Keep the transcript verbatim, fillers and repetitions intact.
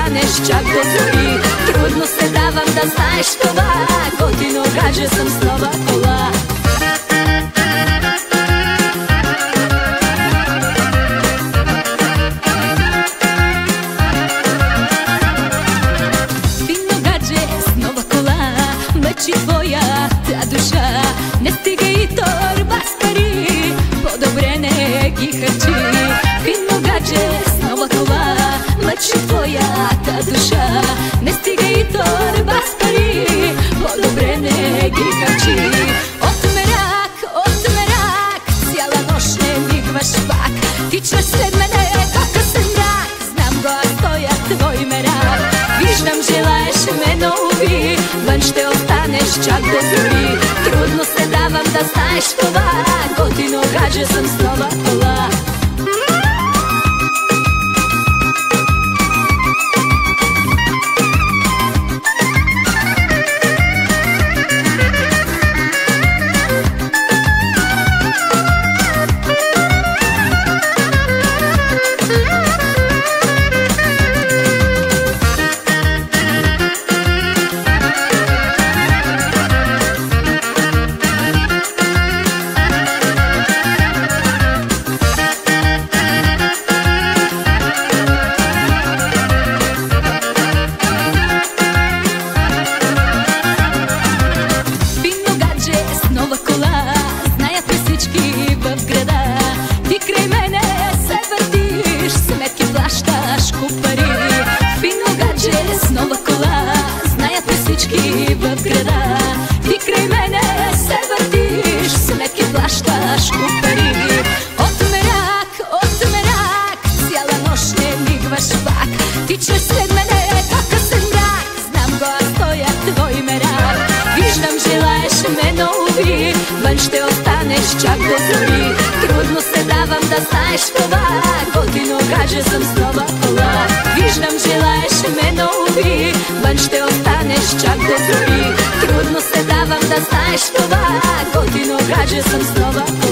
ostaneš čak do zori. Trudno se davam da znaš това, godino gađa sam snova kola. Fino gađe snova kola, mleči tvoja ta duša, ne stiga i torba stari, podobrene gihači. Fino gađe snova kola, mleči tvoja ta duša, ne stiga i torba stari, podobrene gihači. Otmerak, otmerak, cijela noć ne migvaš pak, tičeš sred mene kako se mrak, znam go a stoja tvoj merak. Viždam želaješ me novi, vanš te ostaneš čak do zori. Trudno se davam da znaš това, godino gađa sam snova kola. Snova kola, знаят ме всички в града. Ти край мене се въртиш, сметки плащаш купари. От мерак, от мерак, цяла нощ не мигваш пак, тичаш след мене какъв се мрак, знам го аз стоя твой мерак. Виждам желаеш ме нови, вън ще останеш чак до зори. Трудно се давам да знаеш това, годино гадже съм с нова кола. Виждам желаеш ме нови, вън ще останеш чак до зори. Трудно се давам да знаеш това, годино гадже съм с нова кола.